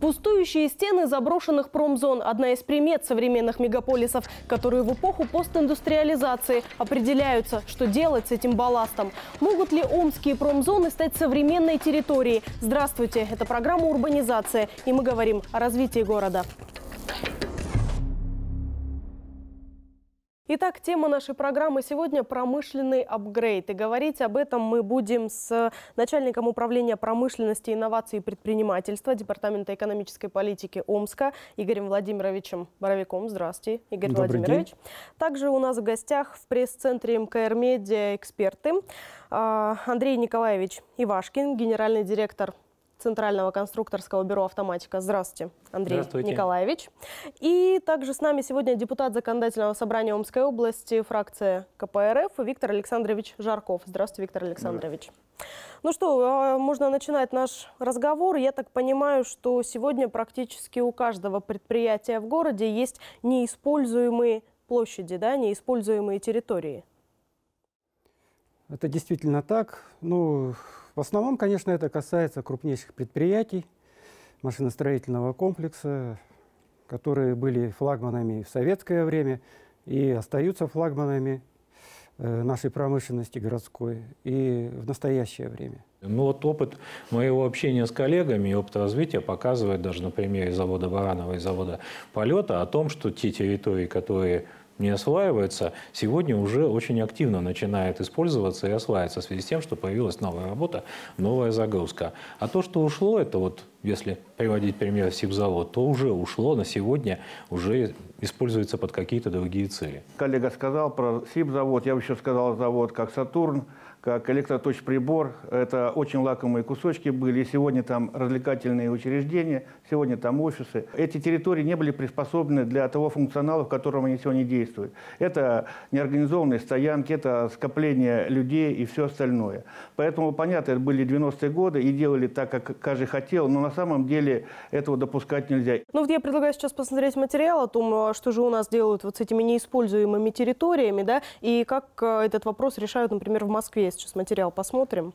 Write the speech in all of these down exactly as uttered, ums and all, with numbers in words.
Пустующие стены заброшенных промзон – одна из примет современных мегаполисов, которые в эпоху постиндустриализации определяются, что делать с этим балластом. Могут ли омские промзоны стать современной территорией? Здравствуйте, это программа «Урбанизация», и мы говорим о развитии города. Итак, тема нашей программы сегодня – промышленный апгрейд. И говорить об этом мы будем с начальником управления промышленности, инноваций и предпринимательства Департамента экономической политики Омска Игорем Владимировичем Боровиком. Здравствуйте, Игорь Добрый Владимирович. день. Также у нас в гостях в пресс-центре эм ка эр Медиа эксперты Андрей Николаевич Ивашкин, генеральный директор Центрального конструкторского бюро «Автоматика». Здравствуйте, Андрей Здравствуйте. Николаевич. И также с нами сегодня депутат Законодательного собрания Омской области, фракция ка пэ эр эф, Виктор Александрович Жарков. Здравствуйте, Виктор Александрович. Ну что, можно начинать наш разговор. Я так понимаю, что сегодня практически у каждого предприятия в городе есть неиспользуемые площади, да, неиспользуемые территории. Это действительно так. Ну, в основном, конечно, это касается крупнейших предприятий машиностроительного комплекса, которые были флагманами в советское время и остаются флагманами нашей промышленности городской и в настоящее время. Ну вот опыт моего общения с коллегами и опыт развития показывает даже на примере завода Баранова и завода Полета о том, что те территории, которые не осваиваются, сегодня уже очень активно начинают использоваться и осваиваться в связи с тем, что появилась новая работа, новая загрузка. А то, что ушло, это вот, если приводить пример сибзавод, то уже ушло на сегодня, уже используется под какие-то другие цели. Коллега сказал про сибзавод, я бы еще сказал завод как «Сатурн», как электроточприбор. Это очень лакомые кусочки были. И сегодня там развлекательные учреждения, сегодня там офисы. Эти территории не были приспособлены для того функционала, в котором они сегодня действуют. Это неорганизованные стоянки, это скопление людей и все остальное. Поэтому, понятно, это были девяностые годы и делали так, как каждый хотел, но на самом деле этого допускать нельзя. Ну вот я предлагаю сейчас посмотреть материал о том, что же у нас делают вот с этими неиспользуемыми территориями, да, и как этот вопрос решают, например, в Москве. Сейчас материал посмотрим.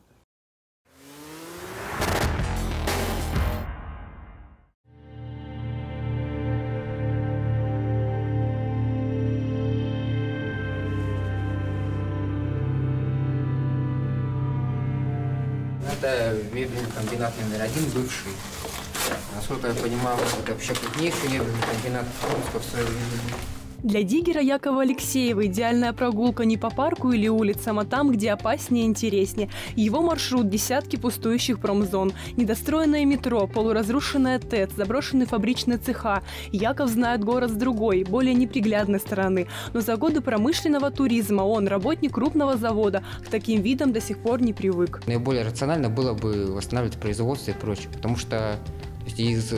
Это мебельный комбинат номер один, бывший. Насколько я понимаю, это вообще крупнейший мебельный комбинат Омска в свое время. Для диггера Якова Алексеева идеальная прогулка не по парку или улицам, а там, где опаснее и интереснее. Его маршрут – десятки пустующих промзон, недостроенное метро, полуразрушенная ТЭЦ, заброшенные фабричные цеха. Яков знает город с другой, более неприглядной стороны. Но за годы промышленного туризма он, работник крупного завода, к таким видам до сих пор не привык. Наиболее рационально было бы восстанавливать производство и прочее, потому что из...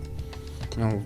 Ну,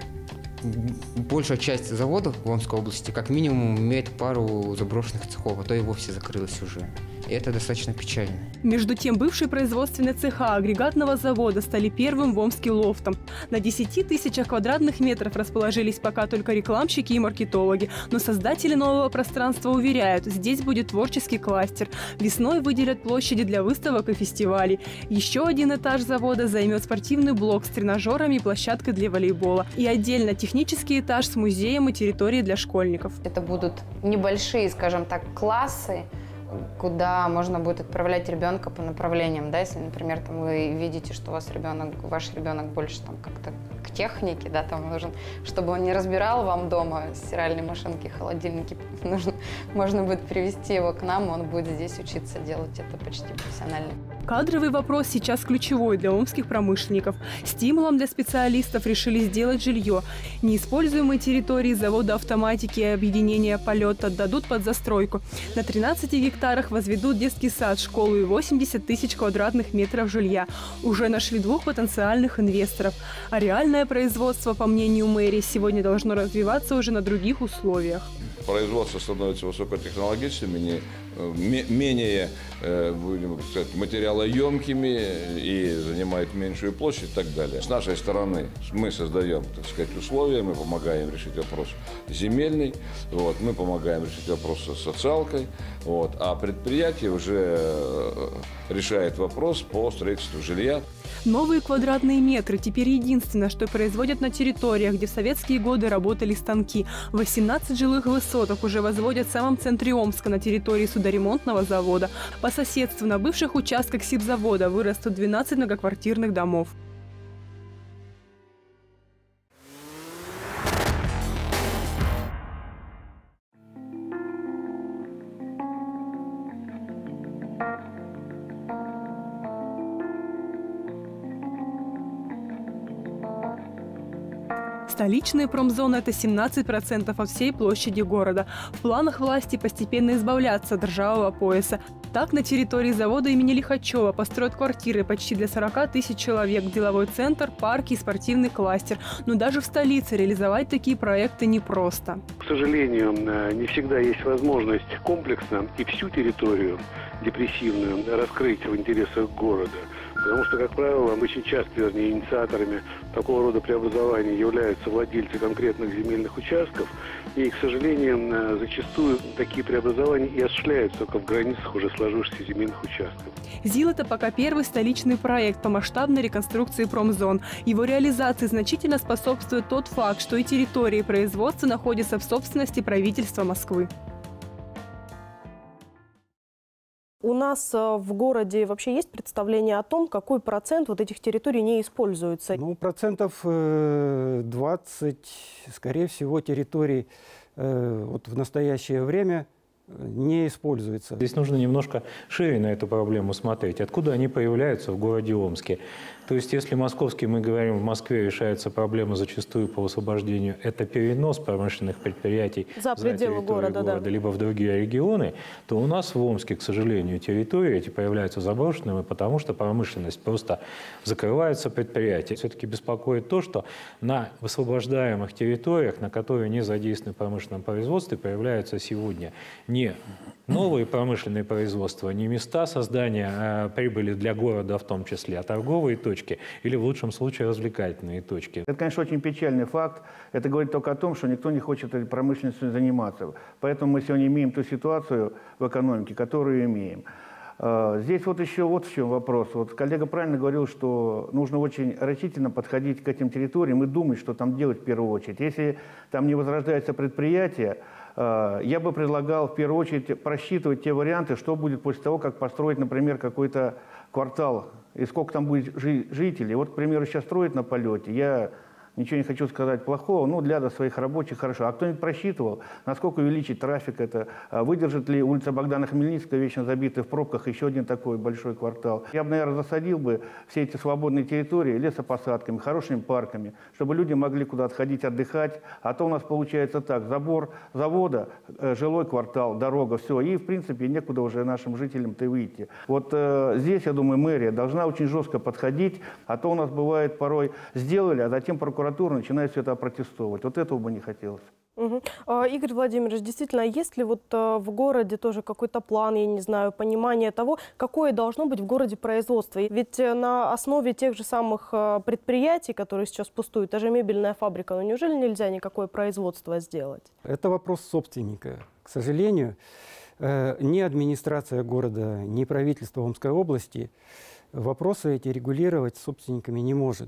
большая часть заводов в Омской области как минимум имеет пару заброшенных цехов, а то и вовсе закрылась уже. И это достаточно печально. Между тем, бывшие производственные цеха агрегатного завода стали первым в Омске лофтом. На десяти тысячах квадратных метров расположились пока только рекламщики и маркетологи. Но создатели нового пространства уверяют, здесь будет творческий кластер. Весной выделят площади для выставок и фестивалей. Еще один этаж завода займет спортивный блок с тренажерами и площадкой для волейбола. И отдельно технический этаж с музеем и территорией для школьников. Это будут небольшие, скажем так, классы, куда можно будет отправлять ребенка по направлениям, да, если, например, там вы видите, что у вас ребенок, ваш ребенок больше там как-то к технике, да, там нужен, чтобы он не разбирал вам дома стиральные машинки, холодильники, нужно, можно будет привести его к нам, он будет здесь учиться делать это почти профессионально. Кадровый вопрос сейчас ключевой для омских промышленников. Стимулом для специалистов решили сделать жилье. Неиспользуемые территории завода автоматики и объединения Полета отдадут под застройку. На тринадцати гектарах возведут детский сад, школу и восемьдесят тысяч квадратных метров жилья. Уже нашли двух потенциальных инвесторов. А реальное производство, по мнению мэрии, сегодня должно развиваться уже на других условиях. производство становится высокотехнологичными, не, менее будем сказать, материалоемкими и занимает меньшую площадь и так далее. С нашей стороны мы создаем, так сказать, условия, мы помогаем решить вопрос земельный, вот, мы помогаем решить вопрос с социалкой, вот, а предприятие уже решает вопрос по строительству жилья. Новые квадратные метры теперь единственное, что производят на территориях, где в советские годы работали станки. восемнадцать жилых высоток уже возводят в самом центре Омска на территории судоремонтного завода. По соседству на бывших участках сибзавода вырастут двенадцать многоквартирных домов. Столичная промзона – это семнадцать процентов от всей площади города. В планах власти постепенно избавляться от ржавого пояса. Так, на территории завода имени Лихачева построят квартиры почти для сорока тысяч человек, деловой центр, парки и спортивный кластер. Но даже в столице реализовать такие проекты непросто. К сожалению, не всегда есть возможность комплексно и всю территорию депрессивную раскрыть в интересах города. Потому что, как правило, очень часто, вернее, инициаторами такого рода преобразований являются владельцы конкретных земельных участков. И, к сожалению, зачастую такие преобразования и осуществляются только в границах уже сложившихся земельных участков. ЗИЛ – это пока первый столичный проект по масштабной реконструкции промзон. Его реализации значительно способствует тот факт, что и территории производства находятся в собственности правительства Москвы. У нас в городе вообще есть представление о том, какой процент вот этих территорий не используется? Ну, процентов двадцать, скорее всего, территорий вот в настоящее время не используется. Здесь нужно немножко шире на эту проблему смотреть. Откуда они появляются в городе Омске? То есть, если московский, мы говорим, в Москве решается проблема зачастую по освобождению, это перенос промышленных предприятий за пределы города, города да. либо в другие регионы, то у нас в Омске, к сожалению, территории эти появляются заброшенными, потому что промышленность просто закрывается предприятия. Все-таки беспокоит то, что на высвобождаемых территориях, на которые не задействованы в промышленном производстве, появляются сегодня не новые промышленные производства, не места создания э, прибыли для города в том числе, а торговые точки или в лучшем случае развлекательные точки. Это, конечно, очень печальный факт. Это говорит только о том, что никто не хочет этой промышленностью заниматься. Поэтому мы сегодня имеем ту ситуацию в экономике, которую имеем. Здесь вот еще вот в чем вопрос. Вот коллега правильно говорил, что нужно очень рачительно подходить к этим территориям и думать, что там делать в первую очередь. Если там не возрождается предприятие, я бы предлагал в первую очередь просчитывать те варианты, что будет после того, как построить, например, какой-то квартал, и сколько там будет жителей. Вот, к примеру, сейчас строят на Полете. Я ничего не хочу сказать плохого, ну, для своих рабочих хорошо. А кто-нибудь просчитывал, насколько увеличить трафик это, выдержит ли улица Богдана Хмельницкого, вечно забитая в пробках, еще один такой большой квартал. Я бы, наверное, засадил бы все эти свободные территории лесопосадками, хорошими парками, чтобы люди могли куда отходить, отдыхать. А то у нас получается так, забор завода, жилой квартал, дорога, все. И, в принципе, некуда уже нашим жителям-то выйти. Вот э, здесь, я думаю, мэрия должна очень жестко подходить, а то у нас бывает порой сделали, а затем прокуратура начинает все это протестовать. Вот этого бы не хотелось. Угу. А, Игорь Владимирович, действительно, есть ли вот а, в городе тоже какой-то план, я не знаю, понимание того, какое должно быть в городе производство? Ведь на основе тех же самых а, предприятий, которые сейчас пустуют, та же мебельная фабрика, ну неужели нельзя никакое производство сделать? Это вопрос собственника. К сожалению, э, ни администрация города, ни правительство Омской области вопросы эти регулировать с собственниками не может.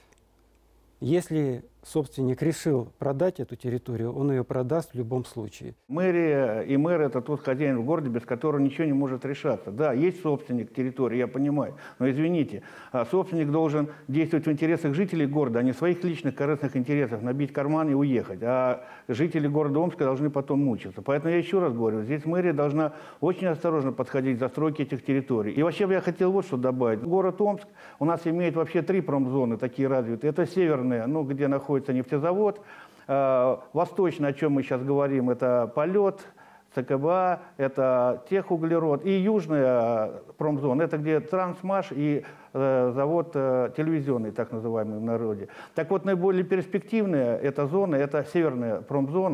Если собственник решил продать эту территорию, он ее продаст в любом случае. Мэрия и мэр – это тот хозяин в городе, без которого ничего не может решаться. Да, есть собственник территории, я понимаю, но извините, собственник должен действовать в интересах жителей города, а не в своих личных корыстных интересах, набить карман и уехать. А жители города Омска должны потом мучиться. Поэтому я еще раз говорю, здесь мэрия должна очень осторожно подходить к застройке этих территорий. И вообще я хотел вот что добавить. Город Омск у нас имеет вообще три промзоны такие развитые. Это северная, ну, где находится нефтезавод. Восточная, о чем мы сейчас говорим, это Полет, ЦКБА, это техуглерод. И южная промзона, это где Трансмаш и э, завод э, телевизионный, так называемый в народе. Так вот, наиболее перспективная эта зона, это северная промзона,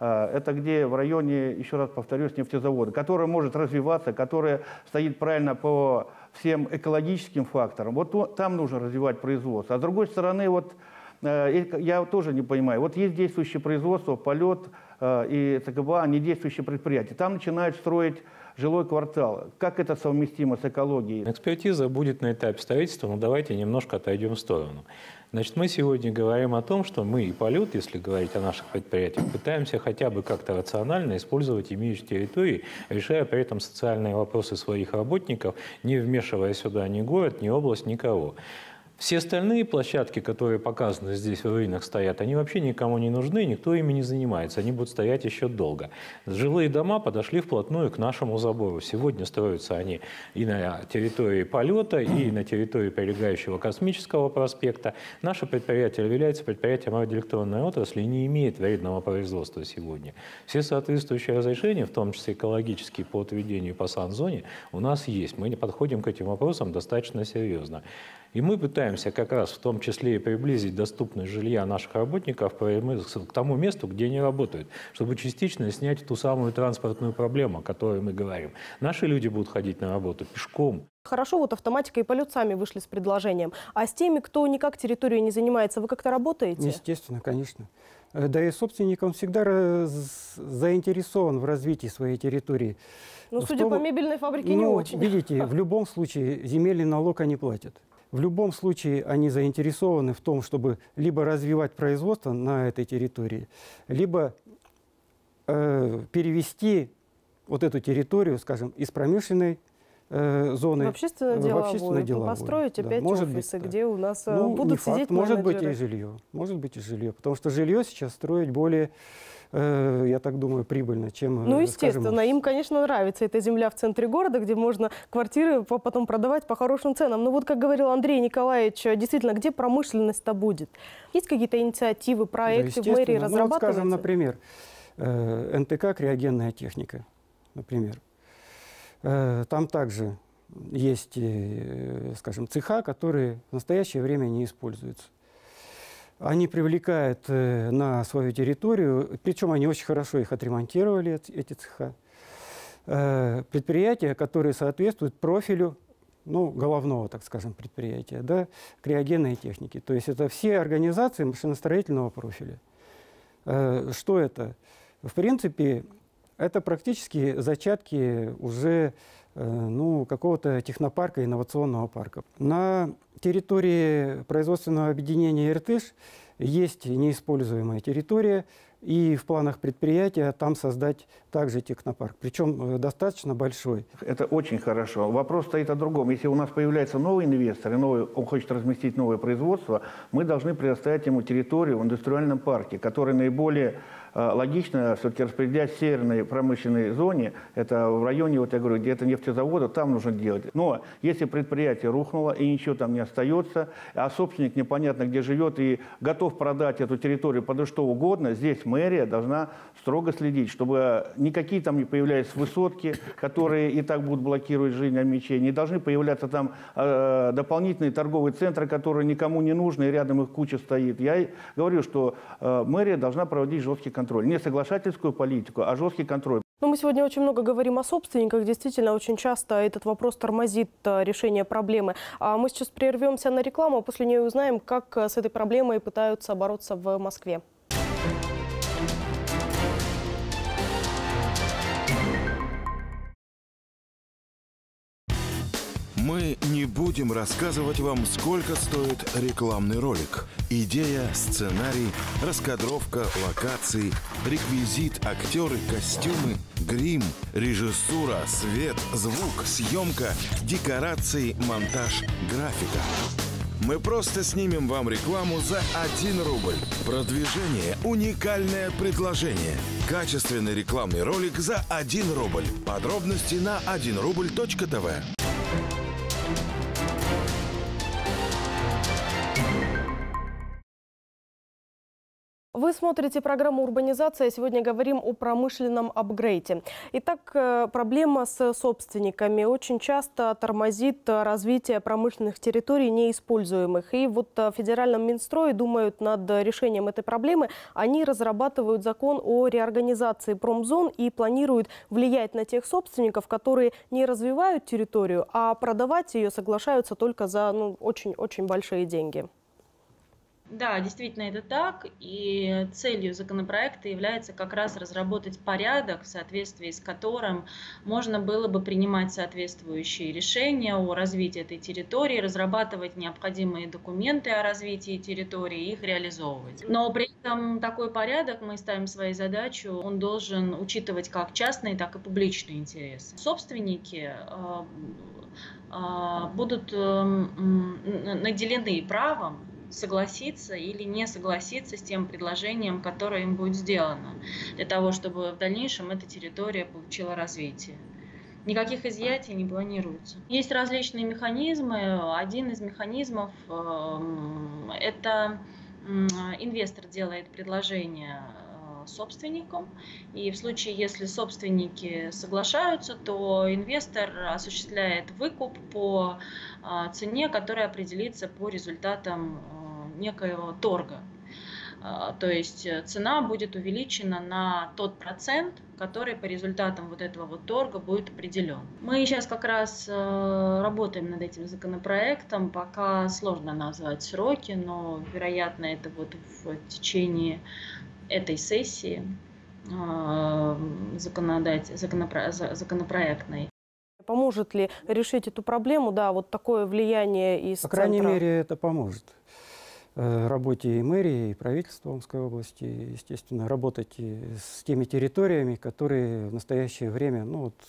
Это где в районе, еще раз повторюсь, нефтезавода, который может развиваться, который стоит правильно по всем экологическим факторам. Вот там нужно развивать производство. А с другой стороны, вот я тоже не понимаю, вот есть действующее производство, полет и ЦКБА, они действующие предприятия. Там начинают строить жилой квартал. Как это совместимо с экологией? Экспертиза будет на этапе строительства, но давайте немножко отойдем в сторону. Значит, мы сегодня говорим о том, что мы и полет, если говорить о наших предприятиях, пытаемся хотя бы как-то рационально использовать имеющие территории, решая при этом социальные вопросы своих работников, не вмешивая сюда ни город, ни область, никого. Все остальные площадки, которые показаны здесь в руинах стоят, они вообще никому не нужны, никто ими не занимается. Они будут стоять еще долго. Жилые дома подошли вплотную к нашему забору. Сегодня строятся они и на территории полета, и на территории прилегающего космического проспекта. Наше предприятие является предприятием радиоэлектронной отрасли и не имеет вредного производства сегодня. Все соответствующие разрешения, в том числе экологические по отведению по санзоне, у нас есть. Мы подходим к этим вопросам достаточно серьезно. И мы пытаемся как раз в том числе и приблизить доступность жилья наших работников к тому месту, где они работают, чтобы частично снять ту самую транспортную проблему, о которой мы говорим. Наши люди будут ходить на работу пешком. Хорошо, вот автоматика и полет сами вышли с предложением. А с теми, кто никак территорией не занимается, вы как-то работаете? Естественно, конечно. Да и собственник, он всегда раз... заинтересован в развитии своей территории. Ну, судя том... по мебельной фабрике, ну, не очень. Видите, в любом случае земельный налог они платят. В любом случае они заинтересованы в том, чтобы либо развивать производство на этой территории, либо э, перевести вот эту территорию, скажем, из промышленной э, зоны в общественно-деловую. Общественно Построить да, опять может офисы, быть, да. где у нас ну, будут не факт, сидеть может менеджеры. быть и жилье. Может быть и жилье. Потому что жилье сейчас строить более, э, я так думаю, прибыльно, чем, Ну, естественно, скажем, им, конечно, нравится эта земля в центре города, где можно квартиры потом продавать по хорошим ценам. Но вот, как говорил Андрей Николаевич, действительно, где промышленность-то будет? Есть какие-то инициативы, проекты да, в мэрии ну, разрабатываются? вот, скажем, например, э, эн тэ ка «Криогенная техника», например. Э, там также есть, э, скажем, цеха, которые в настоящее время не используются. Они привлекают э, на свою территорию, причем они очень хорошо их отремонтировали, эти цеха, э, предприятия, которые соответствуют профилю, ну, головного, так скажем, предприятия, да, криогенной техники. То есть это все организации машиностроительного профиля. Э, что это? В принципе, это практически зачатки уже э, ну, какого-то технопарка, инновационного парка. На территории производственного объединения «Иртыш» есть неиспользуемая территория, и в планах предприятия там создать также технопарк, причем достаточно большой. Это очень хорошо. Вопрос стоит о другом. Если у нас появляется новый инвестор, и новый, он хочет разместить новое производство, мы должны предоставить ему территорию в индустриальном парке, который наиболее логично все-таки распределять в северной промышленной зоне, это в районе, вот я говорю, где это нефтезавода, там нужно делать. Но если предприятие рухнуло и ничего там не остается, а собственник непонятно где живет и готов продать эту территорию под что угодно, здесь мэрия должна строго следить, чтобы никакие там не появлялись высотки, которые и так будут блокировать жизнь Альмечей, не должны появляться там э, дополнительные торговые центры, которые никому не нужны, и рядом их куча стоит. Я говорю, что э, мэрия должна проводить жесткий контроль. Не соглашательскую политику, а жесткий контроль. Но мы сегодня очень много говорим о собственниках. Действительно, очень часто этот вопрос тормозит решение проблемы. А мы сейчас прервемся на рекламу, а после нее узнаем, как с этой проблемой пытаются бороться в Москве. Мы не будем рассказывать вам, сколько стоит рекламный ролик. Идея, сценарий, раскадровка, локации, реквизит, актеры, костюмы, грим, режиссура, свет, звук, съемка, декорации, монтаж, графика. Мы просто снимем вам рекламу за один рубль. Продвижение – уникальное предложение. Качественный рекламный ролик за один рубль. Подробности на один рубль точка тэ вэ. Вы смотрите программу «Урбанизация». Сегодня говорим о промышленном апгрейде. Итак, проблема с собственниками очень часто тормозит развитие промышленных территорий неиспользуемых. И вот в федеральном Минстрое думают над решением этой проблемы. Они разрабатывают закон о реорганизации промзон и планируют влиять на тех собственников, которые не развивают территорию, а продавать ее соглашаются только за ну, очень-очень большие деньги. Да, действительно это так, и целью законопроекта является как раз разработать порядок, в соответствии с которым можно было бы принимать соответствующие решения о развитии этой территории, разрабатывать необходимые документы о развитии территории и их реализовывать. Но при этом такой порядок, мы ставим своей задачу, он должен учитывать как частные, так и публичные интересы. Собственники э, э, будут э, наделены правом согласиться или не согласиться с тем предложением, которое им будет сделано, для того, чтобы в дальнейшем эта территория получила развитие. Никаких изъятий не планируется. Есть различные механизмы. Один из механизмов – это инвестор делает предложение собственникам, и в случае, если собственники соглашаются, то инвестор осуществляет выкуп по цене, которая определится по результатам некоего торга. То есть цена будет увеличена на тот процент, который по результатам вот этого вот торга будет определен. Мы сейчас как раз работаем над этим законопроектом, пока сложно назвать сроки, но вероятно это вот в течение этой сессии законодатель, законопро, законопроектной. Поможет ли решить эту проблему, да, вот такое влияние из По крайней центра? мере, это поможет работе и мэрии, и правительства Омской области, естественно, работать и с теми территориями, которые в настоящее время, ну вот,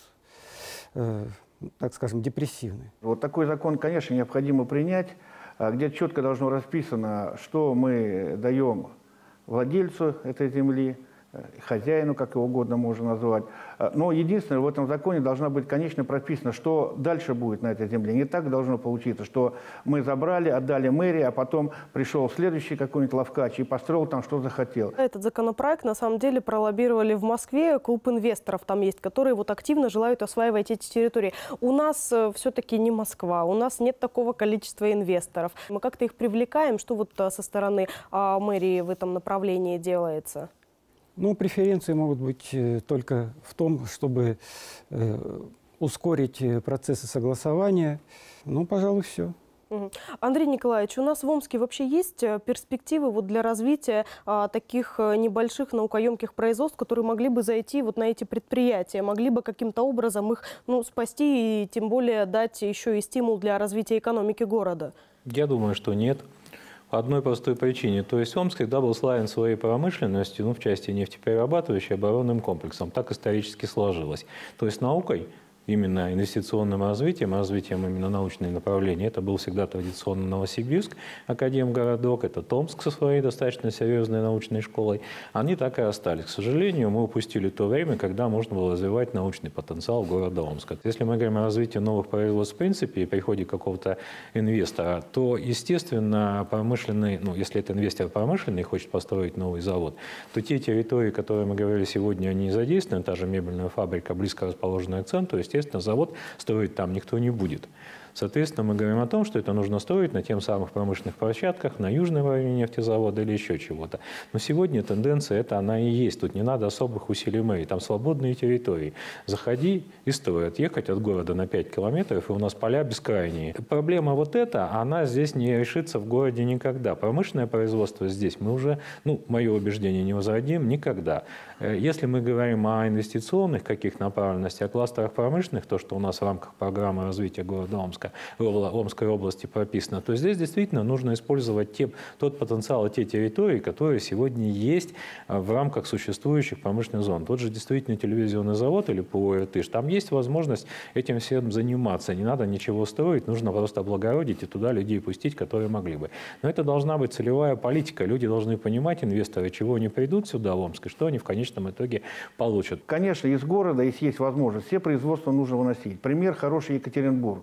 э, так скажем, депрессивны. Вот такой закон, конечно, необходимо принять, где четко должно расписано, что мы даем владельцу этой земли, хозяину, как его угодно можно назвать. Но единственное, в этом законе должна быть, конечно, прописано, что дальше будет на этой земле. Не так должно получиться, что мы забрали, отдали мэрии, а потом пришел следующий какой-нибудь лавкач и построил там, что захотел. Этот законопроект, на самом деле, пролоббировали в Москве. Клуб инвесторов там есть, которые вот активно желают осваивать эти территории. У нас все-таки не Москва, у нас нет такого количества инвесторов. Мы как-то их привлекаем. Что вот со стороны а, мэрии в этом направлении делается? Ну, преференции могут быть только в том, чтобы э, ускорить процессы согласования. Ну, пожалуй, все. Андрей Николаевич, у нас в Омске вообще есть перспективы вот для развития а, таких небольших наукоемких производств, которые могли бы зайти вот на эти предприятия, могли бы каким-то образом их ну, спасти и тем более дать еще и стимул для развития экономики города? Я думаю, что нет. По одной простой причине. То есть Омск всегда был славен своей промышленностью, ну, в части нефтеперерабатывающей, оборонным комплексом. Так исторически сложилось. То есть наукой, именно инвестиционным развитием, развитием именно научных направлений, это был всегда традиционно Новосибирск, академгородок, это Томск со своей достаточно серьезной научной школой. Они так и остались. К сожалению, мы упустили то время, когда можно было развивать научный потенциал города Омска. Если мы говорим о развитии новых производств в принципе и приходе какого-то инвестора, то, естественно, промышленный, ну, если это инвестор промышленный и хочет построить новый завод, то те территории, которые мы говорили сегодня, они задействованы, та же мебельная фабрика, близко расположенная к центру, естественно, завод строить там никто не будет. Соответственно, мы говорим о том, что это нужно строить на тех самых промышленных площадках, на южном районе нефтезавода или еще чего-то. Но сегодня тенденция это она и есть. Тут не надо особых усилий мэрии. Там свободные территории. Заходи и строй. Отъехать от города на пять километров, и у нас поля бескрайние. Проблема вот эта, она здесь не решится в городе никогда. Промышленное производство здесь мы уже, ну, мое убеждение, не возродим никогда. Если мы говорим о инвестиционных каких направленностях, о кластерах промышленных, то, что у нас в рамках программы развития города Омска, Омской области прописано, то здесь действительно нужно использовать те, тот потенциал и те территории, которые сегодня есть в рамках существующих промышленных зон. Тот же действительно телевизионный завод или ПО «Иртыш», там есть возможность этим всем заниматься. Не надо ничего строить, нужно просто облагородить и туда людей пустить, которые могли бы. Но это должна быть целевая политика. Люди должны понимать, инвесторы, чего они придут сюда в Омск, и что они в конечном итоге получат. Конечно, из города, если есть возможность, все производства нужно выносить. Пример хороший Екатеринбург.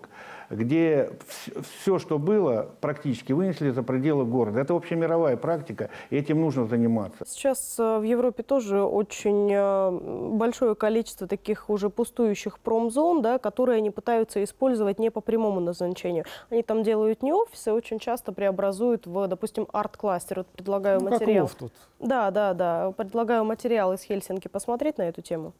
где все, что было, практически вынесли за пределы города. Это общемировая практика, и этим нужно заниматься. Сейчас в Европе тоже очень большое количество таких уже пустующих промзон, да, которые они пытаются использовать не по прямому назначению. Они там делают не офисы, очень часто преобразуют в, допустим, арт-кластер. Вот предлагаю ну, материал. Как лофт тут. Да, да, да. Предлагаю материал из Хельсинки посмотреть на эту тему.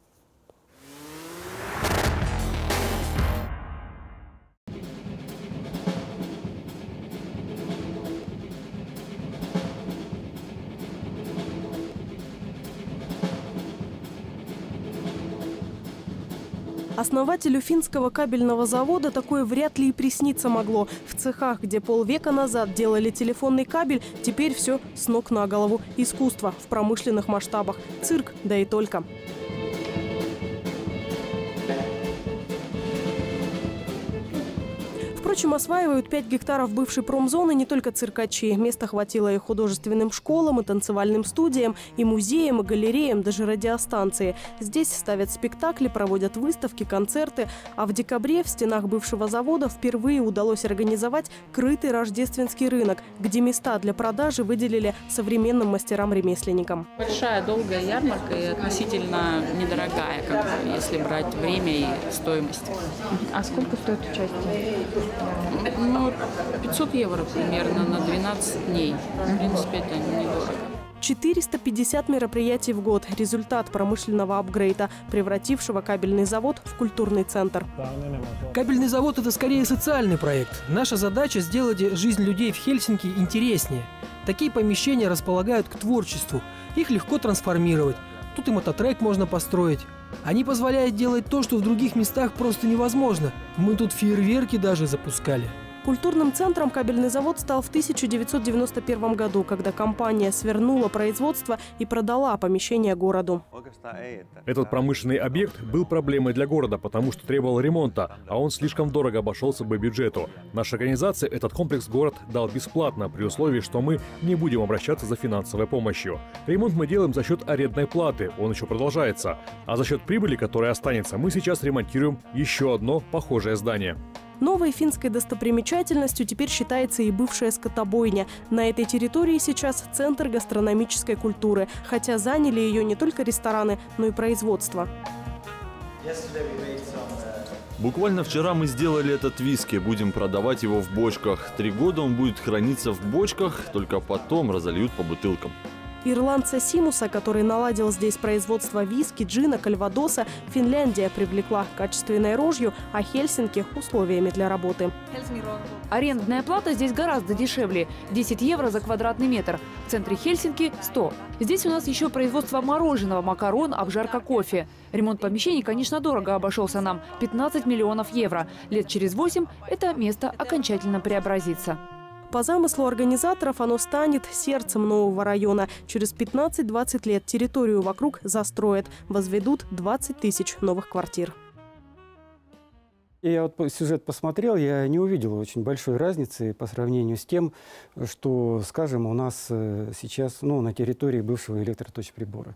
Основателю финского кабельного завода такое вряд ли и присниться могло. В цехах, где полвека назад делали телефонный кабель, теперь все с ног на голову. Искусство в промышленных масштабах. Цирк, да и только. Впрочем, осваивают пять гектаров бывшей промзоны не только циркачи. Места хватило и художественным школам, и танцевальным студиям, и музеям, и галереям, даже радиостанции. Здесь ставят спектакли, проводят выставки, концерты. А в декабре в стенах бывшего завода впервые удалось организовать крытый рождественский рынок, где места для продажи выделили современным мастерам-ремесленникам. Большая, долгая ярмарка и относительно недорогая, как бы, если брать время и стоимость. А сколько стоит участие? Ну, пятьсот евро примерно на двенадцать дней. В принципе, это недорого. четыреста пятьдесят мероприятий в год – результат промышленного апгрейда, превратившего кабельный завод в культурный центр. Кабельный завод – это скорее социальный проект. Наша задача – сделать жизнь людей в Хельсинки интереснее. Такие помещения располагают к творчеству. Их легко трансформировать. Тут и мототрек можно построить. Они позволяют делать то, что в других местах просто невозможно. Мы тут фейерверки даже запускали. Культурным центром кабельный завод стал в тысяча девятьсот девяносто первом году, когда компания свернула производство и продала помещение городу. Этот промышленный объект был проблемой для города, потому что требовал ремонта, а он слишком дорого обошелся бы бюджету. Наша организация этот комплекс город дал бесплатно, при условии, что мы не будем обращаться за финансовой помощью. Ремонт мы делаем за счет арендной платы, он еще продолжается. А за счет прибыли, которая останется, мы сейчас ремонтируем еще одно похожее здание. Новой финской достопримечательностью теперь считается и бывшая скотобойня. На этой территории сейчас центр гастрономической культуры, хотя заняли ее не только рестораны, но и производство. Буквально вчера мы сделали этот виски, будем продавать его в бочках. Три года он будет храниться в бочках, только потом разольют по бутылкам. Ирландца Симуса, который наладил здесь производство виски, джина, кальвадоса, Финляндия привлекла качественной рожью, а Хельсинки – условиями для работы. Арендная плата здесь гораздо дешевле – десять евро за квадратный метр. В центре Хельсинки – сто. Здесь у нас еще производство мороженого, макарон, обжарка кофе. Ремонт помещений, конечно, дорого обошелся нам – пятнадцать миллионов евро. Лет через восемь это место окончательно преобразится. По замыслу организаторов оно станет сердцем нового района. Через пятнадцать-двадцать лет территорию вокруг застроят, возведут двадцать тысяч новых квартир. Я вот сюжет посмотрел, я не увидел очень большой разницы по сравнению с тем, что, скажем, у нас сейчас, ну, на территории бывшего электроточприбора.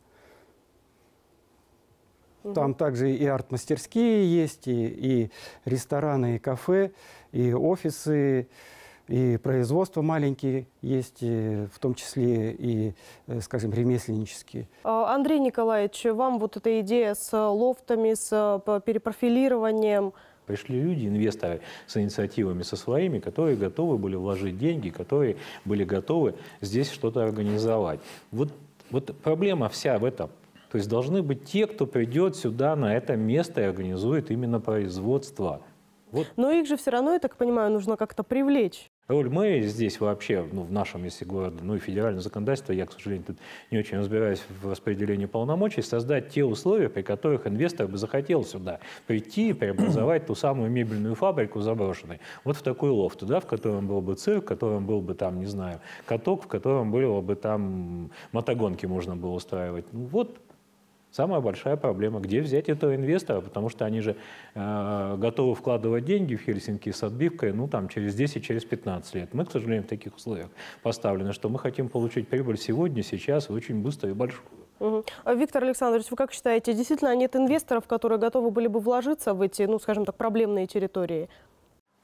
Там также и арт-мастерские есть, и, и рестораны, и кафе, и офисы. И производства маленькие есть, в том числе и, скажем, ремесленнические. Андрей Николаевич, вам вот эта идея с лофтами, с перепрофилированием? Пришли люди, инвесторы с инициативами со своими, которые готовы были вложить деньги, которые были готовы здесь что-то организовать. Вот, вот проблема вся в этом. То есть должны быть те, кто придет сюда, на это место и организует именно производство. Вот. Но их же все равно, я так понимаю, нужно как-то привлечь. Роль мэрии здесь вообще, ну, в нашем, если городе, ну и федеральном законодательстве, я, к сожалению, тут не очень разбираюсь в распределении полномочий, создать те условия, при которых инвестор бы захотел сюда прийти и преобразовать ту самую мебельную фабрику заброшенной. Вот в такой лофт, да, в котором был бы цирк, в котором был бы там, не знаю, каток, в котором было бы там мотогонки можно было устраивать. Ну, вот. Самая большая проблема, где взять этого инвестора, потому что они же э, готовы вкладывать деньги в Хельсинки с отбивкой, ну, там, через десять, через пятнадцать лет. Мы, к сожалению, в таких условиях поставлены, что мы хотим получить прибыль сегодня, сейчас, очень быстро и большую. Угу. Виктор Александрович, вы как считаете, действительно нет инвесторов, которые готовы были бы вложиться в эти, ну, скажем так, проблемные территории?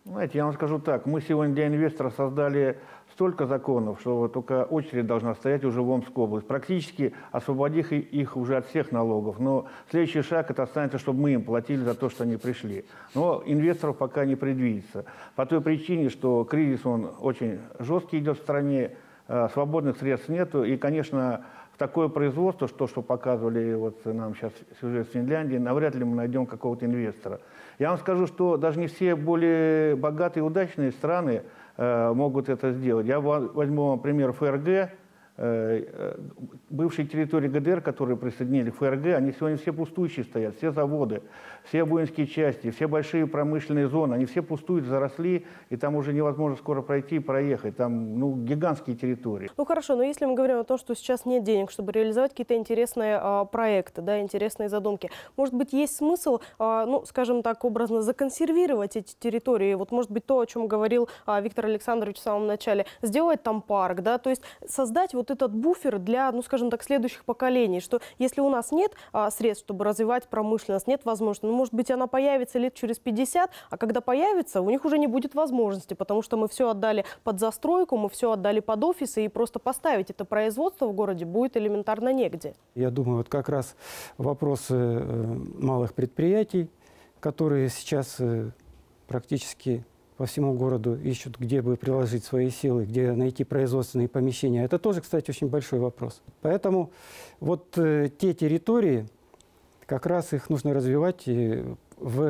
Знаете, я вам скажу так, мы сегодня для инвестора создали столько законов, что вот только очередь должна стоять уже в Омской области, практически освободив их уже от всех налогов. Но следующий шаг это останется, чтобы мы им платили за то, что они пришли. Но инвесторов пока не предвидится. По той причине, что кризис он очень жесткий идет в стране, свободных средств нету. И, конечно, в такое производство, что, что показывали вот нам сейчас сюжет с Финляндии, навряд ли мы найдем какого-то инвестора. Я вам скажу, что даже не все более богатые и удачные страны э, могут это сделать. Я возьму, например, ФРГ, э, бывшие территории ГДР, которые присоединили к ФРГ, они сегодня все пустующие стоят, все заводы, все воинские части, все большие промышленные зоны, они все пустуют, заросли, и там уже невозможно скоро пройти и проехать. Там ну, гигантские территории. Ну хорошо, но если мы говорим о том, что сейчас нет денег, чтобы реализовать какие-то интересные а, проекты, да, интересные задумки, может быть, есть смысл, а, ну, скажем так, образно законсервировать эти территории? Вот, может быть, то, о чем говорил а, Виктор Александрович в самом начале, сделать там парк, да, то есть создать вот этот буфер для, ну, скажем так, следующих поколений, что если у нас нет а, средств, чтобы развивать промышленность, нет возможности, ну, может быть, она появится лет через пятьдесят, а когда появится, у них уже не будет возможности, потому что мы все отдали под застройку, мы все отдали под офисы, и просто поставить это производство в городе будет элементарно негде. Я думаю, вот как раз вопросы малых предприятий, которые сейчас практически по всему городу ищут, где бы приложить свои силы, где найти производственные помещения. Это тоже, кстати, очень большой вопрос. Поэтому вот те территории, как раз их нужно развивать в,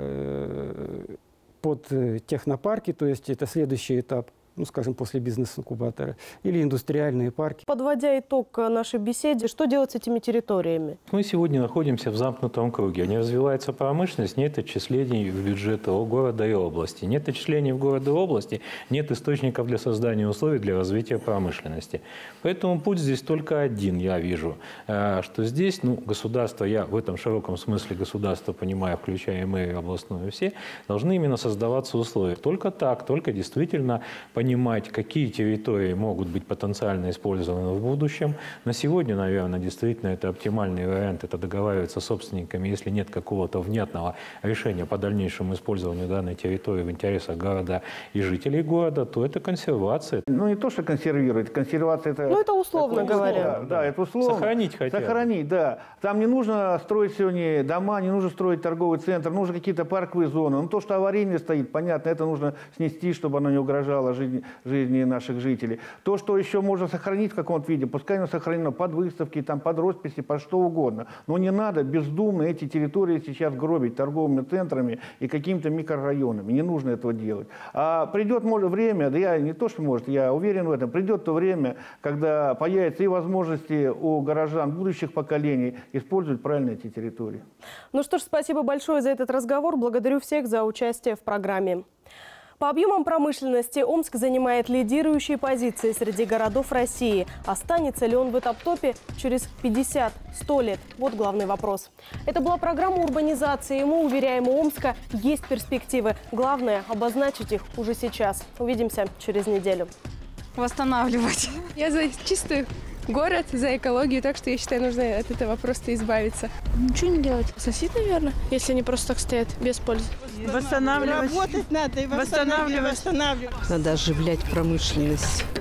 э, под технопарки, то есть это следующий этап, ну, скажем, после бизнес-инкубатора, или индустриальные парки. Подводя итог нашей беседе, что делать с этими территориями? Мы сегодня находимся в замкнутом круге. Не развивается промышленность, нет отчислений в бюджеты города и области. Нет отчислений в города и области, нет источников для создания условий для развития промышленности. Поэтому путь здесь только один, я вижу. Что здесь, ну, государство, я в этом широком смысле государство понимаю, включая и мэрию областную, все, должны именно создаваться условия. Только так, только действительно понимать, какие территории могут быть потенциально использованы в будущем. На сегодня, наверное, действительно это оптимальный вариант. Это договариваться с собственниками, если нет какого-то внятного решения по дальнейшему использованию данной территории в интересах города и жителей города, то это консервация. Ну, не то, что консервировать. Консервация это... Ну, это условно это, говоря. Да, да, это условно. Сохранить хотя бы. Сохранить, да. Там не нужно строить сегодня дома, не нужно строить торговый центр, нужно какие-то парковые зоны. Ну, то, что аварийное стоит, понятно, это нужно снести, чтобы оно не угрожало жизни, жизни наших жителей. То, что еще можно сохранить в каком-то виде, пускай оно сохранено под выставки, там, под росписи, под что угодно. Но не надо бездумно эти территории сейчас гробить торговыми центрами и какими-то микрорайонами. Не нужно этого делать. А придет может, время, да я не то, что может, я уверен в этом, придет то время, когда появятся и возможности у горожан будущих поколений использовать правильно эти территории. Ну что ж, спасибо большое за этот разговор. Благодарю всех за участие в программе. По объемам промышленности Омск занимает лидирующие позиции среди городов России. Останется ли он в этом-топе через пятьдесят-сто лет? Вот главный вопрос. Это была программа урбанизации. И мы уверяем, у Омска есть перспективы. Главное – обозначить их уже сейчас. Увидимся через неделю. Восстанавливать. Я за чистый город, за экологию, так что я считаю, нужно от этого просто избавиться. Ничего не делать. Сосить, наверное, если они просто так стоят, без пользы. Восстанавливать. Работать надо и восстанавливать. восстанавливать. Надо оживлять промышленность.